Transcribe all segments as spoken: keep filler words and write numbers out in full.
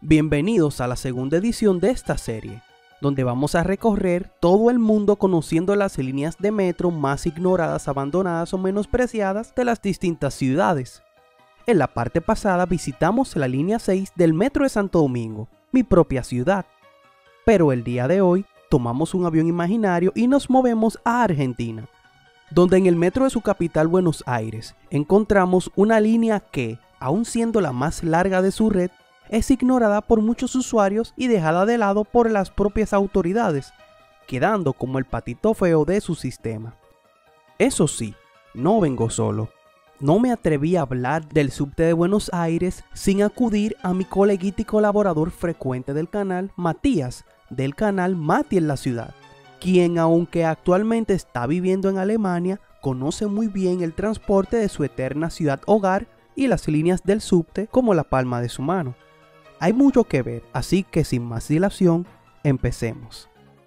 Bienvenidos a la segunda edición de esta serie, donde vamos a recorrer todo el mundo conociendo las líneas de metro más ignoradas, abandonadas o menospreciadas de las distintas ciudades. En la parte pasada visitamos la línea seis del metro de Santo Domingo, mi propia ciudad. Pero el día de hoy tomamos un avión imaginario y nos movemos a Argentina, donde en el metro de su capital Buenos Aires encontramos una línea que, aun siendo la más larga de su red, es ignorada por muchos usuarios y dejada de lado por las propias autoridades, quedando como el patito feo de su sistema. Eso sí, no vengo solo. No me atreví a hablar del subte de Buenos Aires sin acudir a mi coleguita y colaborador frecuente del canal, Matías, del canal Mati en la ciudad, quien aunque actualmente está viviendo en Alemania, conoce muy bien el transporte de su eterna ciudad hogar y las líneas del subte como la palma de su mano. Hay mucho que ver, así que sin más dilación, empecemos.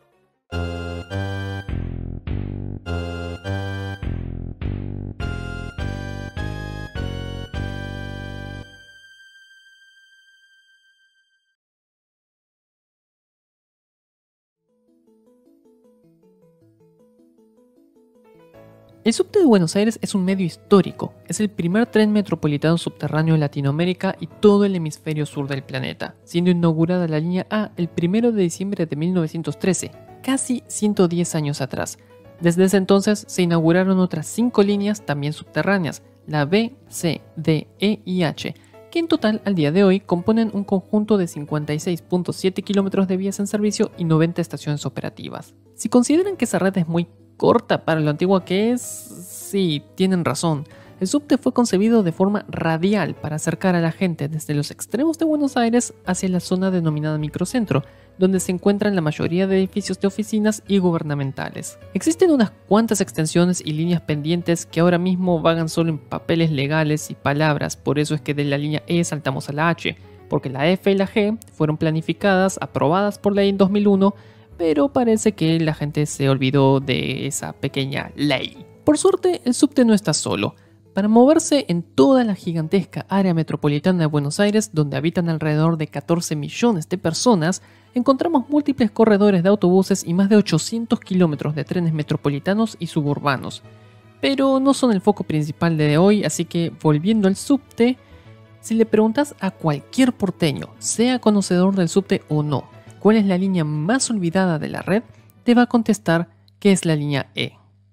El subte de Buenos Aires es un medio histórico, es el primer tren metropolitano subterráneo en Latinoamérica y todo el hemisferio sur del planeta, siendo inaugurada la línea A el primero de diciembre de mil novecientos trece, casi ciento diez años atrás. Desde ese entonces se inauguraron otras cinco líneas también subterráneas, la B, C, D, E y H, que en total al día de hoy componen un conjunto de cincuenta y seis punto siete kilómetros de vías en servicio y noventa estaciones operativas. Si consideran que esa red es muy corta para lo antigua que es, sí, tienen razón. El subte fue concebido de forma radial para acercar a la gente desde los extremos de Buenos Aires hacia la zona denominada microcentro, donde se encuentran la mayoría de edificios de oficinas y gubernamentales. Existen unas cuantas extensiones y líneas pendientes que ahora mismo vagan solo en papeles legales y palabras, por eso es que de la línea E saltamos a la H, porque la F y la G fueron planificadas, aprobadas por ley en dos mil uno, pero parece que la gente se olvidó de esa pequeña ley. Por suerte, el subte no está solo. Para moverse en toda la gigantesca área metropolitana de Buenos Aires, donde habitan alrededor de catorce millones de personas, encontramos múltiples corredores de autobuses y más de ochocientos kilómetros de trenes metropolitanos y suburbanos. Pero no son el foco principal de hoy, así que volviendo al subte, si le preguntas a cualquier porteño, sea conocedor del subte o no, cuál es la línea más olvidada de la red, te va a contestar que es la línea E.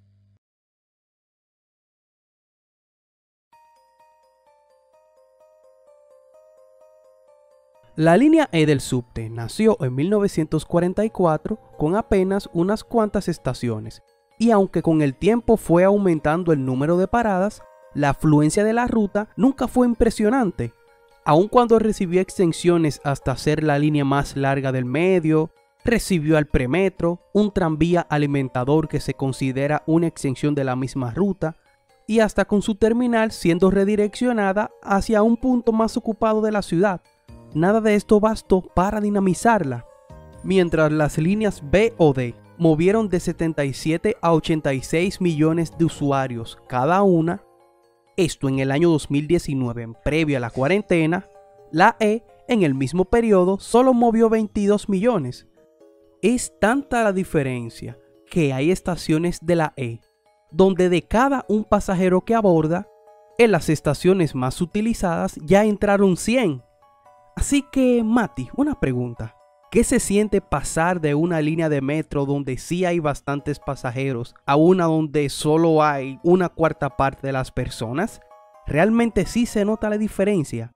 La línea E del subte nació en mil novecientos cuarenta y cuatro con apenas unas cuantas estaciones, y aunque con el tiempo fue aumentando el número de paradas, la afluencia de la ruta nunca fue impresionante. Aun cuando recibió extensiones hasta ser la línea más larga del medio, recibió al premetro, un tranvía alimentador que se considera una extensión de la misma ruta, y hasta con su terminal siendo redireccionada hacia un punto más ocupado de la ciudad. Nada de esto bastó para dinamizarla. Mientras las líneas B o D movieron de setenta y siete a ochenta y seis millones de usuarios cada una, esto en el año dos mil diecinueve, previo a la cuarentena, la E en el mismo periodo solo movió veintidós millones. Es tanta la diferencia que hay estaciones de la E, donde de cada un pasajero que aborda, en las estaciones más utilizadas ya entraron cien. Así que, Mati, una pregunta. ¿Qué se siente pasar de una línea de metro donde sí hay bastantes pasajeros a una donde solo hay una cuarta parte de las personas? ¿Realmente sí se nota la diferencia?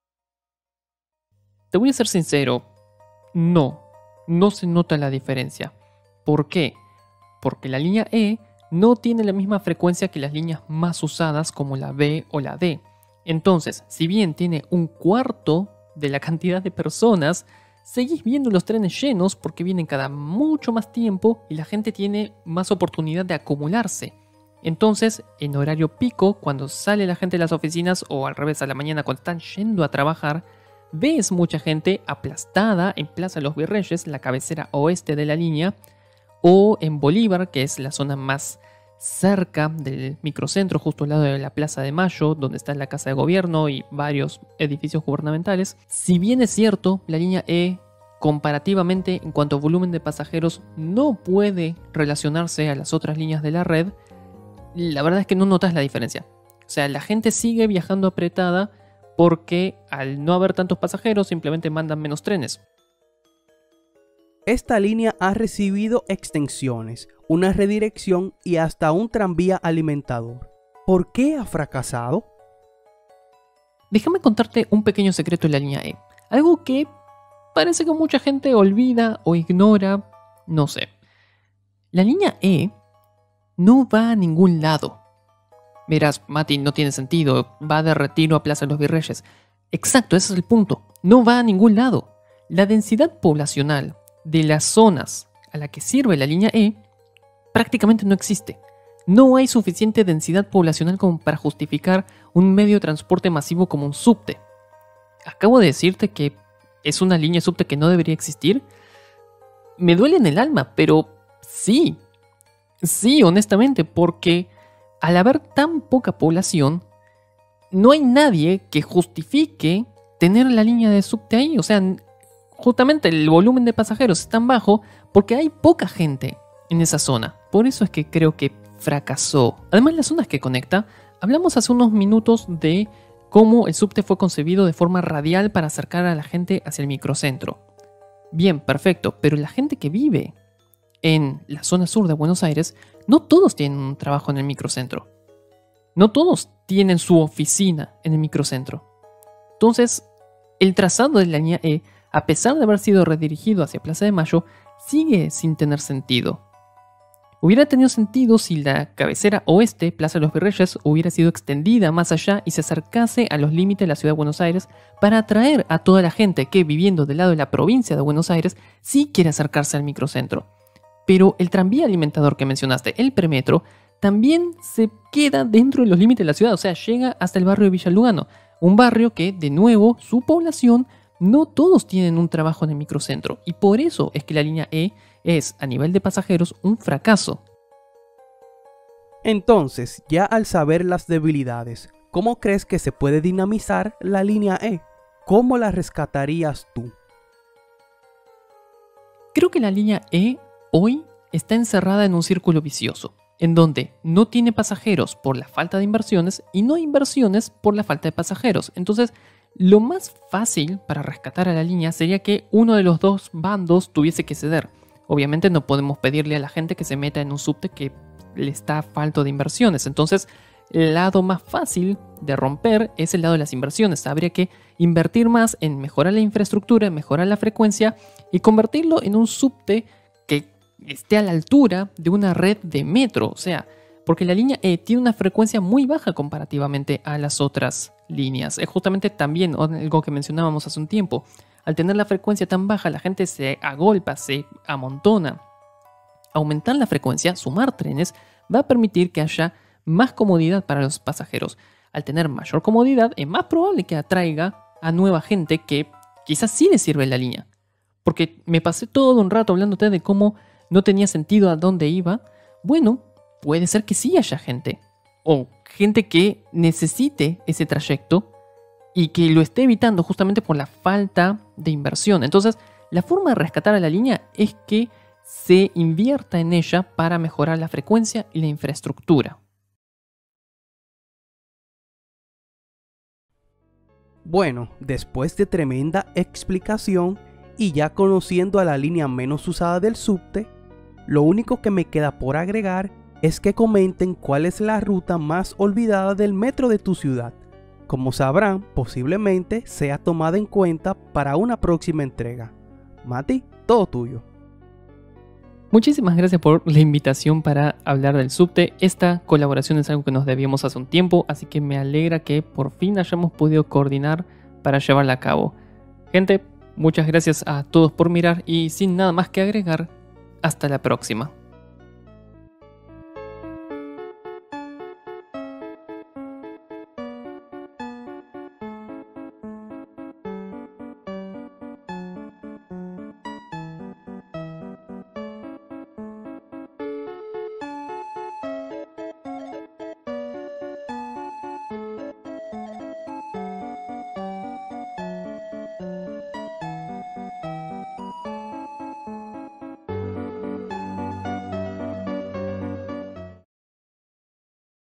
Te voy a ser sincero, no, no se nota la diferencia. ¿Por qué? Porque la línea E no tiene la misma frecuencia que las líneas más usadas como la B o la D. Entonces, si bien tiene un cuarto de la cantidad de personas, seguís viendo los trenes llenos porque vienen cada mucho más tiempo y la gente tiene más oportunidad de acumularse. Entonces, en horario pico, cuando sale la gente de las oficinas o al revés a la mañana cuando están yendo a trabajar, ves mucha gente aplastada en Plaza Los Virreyes, la cabecera oeste de la línea, o en Bolívar, que es la zona más cerca del microcentro, justo al lado de la Plaza de Mayo, donde está la Casa de Gobierno y varios edificios gubernamentales. Si bien es cierto, la línea E, comparativamente en cuanto a volumen de pasajeros, no puede relacionarse a las otras líneas de la red, la verdad es que no notas la diferencia. O sea, la gente sigue viajando apretada porque al no haber tantos pasajeros simplemente mandan menos trenes. Esta línea ha recibido extensiones, una redirección y hasta un tranvía alimentador. ¿Por qué ha fracasado? Déjame contarte un pequeño secreto de la línea E. Algo que parece que mucha gente olvida o ignora, no sé. La línea E no va a ningún lado. Verás, Mati, no tiene sentido, va de Retiro a Plaza de los Virreyes. Exacto, ese es el punto. No va a ningún lado. La densidad poblacional de las zonas a la que sirve la línea E prácticamente no existe. No hay suficiente densidad poblacional como para justificar un medio de transporte masivo como un subte. Acabo de decirte que es una línea subte que no debería existir. Me duele en el alma, pero sí. Sí, honestamente, porque al haber tan poca población, no hay nadie que justifique tener la línea de subte ahí. O sea, justamente el volumen de pasajeros es tan bajo porque hay poca gente en esa zona. Por eso es que creo que fracasó. Además, las zonas que conecta, hablamos hace unos minutos de cómo el subte fue concebido de forma radial para acercar a la gente hacia el microcentro. Bien, perfecto, pero la gente que vive en la zona sur de Buenos Aires, no todos tienen un trabajo en el microcentro. No todos tienen su oficina en el microcentro. Entonces, el trazado de la línea E, a pesar de haber sido redirigido hacia Plaza de Mayo, sigue sin tener sentido. Hubiera tenido sentido si la cabecera oeste, Plaza de los Virreyes, hubiera sido extendida más allá y se acercase a los límites de la ciudad de Buenos Aires para atraer a toda la gente que, viviendo del lado de la provincia de Buenos Aires, sí quiere acercarse al microcentro. Pero el tranvía alimentador que mencionaste, el premetro, también se queda dentro de los límites de la ciudad, o sea, llega hasta el barrio de Villa Lugano, un barrio que, de nuevo, su población, no todos tienen un trabajo en el microcentro, y por eso es que la línea E es, a nivel de pasajeros, un fracaso. Entonces, ya al saber las debilidades, ¿cómo crees que se puede dinamizar la línea E? ¿Cómo la rescatarías tú? Creo que la línea E hoy está encerrada en un círculo vicioso, en donde no tiene pasajeros por la falta de inversiones y no hay inversiones por la falta de pasajeros. Entonces, lo más fácil para rescatar a la línea sería que uno de los dos bandos tuviese que ceder. Obviamente no podemos pedirle a la gente que se meta en un subte que le está falto de inversiones. Entonces, el lado más fácil de romper es el lado de las inversiones. Habría que invertir más en mejorar la infraestructura, mejorar la frecuencia y convertirlo en un subte que esté a la altura de una red de metro. O sea, porque la línea E tiene una frecuencia muy baja comparativamente a las otras líneas. Es justamente también algo que mencionábamos hace un tiempo. Al tener la frecuencia tan baja, la gente se agolpa, se amontona. Aumentar la frecuencia, sumar trenes, va a permitir que haya más comodidad para los pasajeros. Al tener mayor comodidad, es más probable que atraiga a nueva gente que quizás sí le sirve la línea. Porque me pasé todo un rato hablándote de cómo no tenía sentido a dónde iba. Bueno, puede ser que sí haya gente. O gente que necesite ese trayecto y que lo esté evitando justamente por la falta de inversión. Entonces, la forma de rescatar a la línea es que se invierta en ella para mejorar la frecuencia y la infraestructura. Bueno, después de tremenda explicación y ya conociendo a la línea menos usada del subte, lo único que me queda por agregar es que comenten cuál es la ruta más olvidada del metro de tu ciudad. Como sabrán, posiblemente sea tomada en cuenta para una próxima entrega. Mati, todo tuyo. Muchísimas gracias por la invitación para hablar del subte. Esta colaboración es algo que nos debíamos hace un tiempo, así que me alegra que por fin hayamos podido coordinar para llevarla a cabo. Gente, muchas gracias a todos por mirar y sin nada más que agregar, hasta la próxima.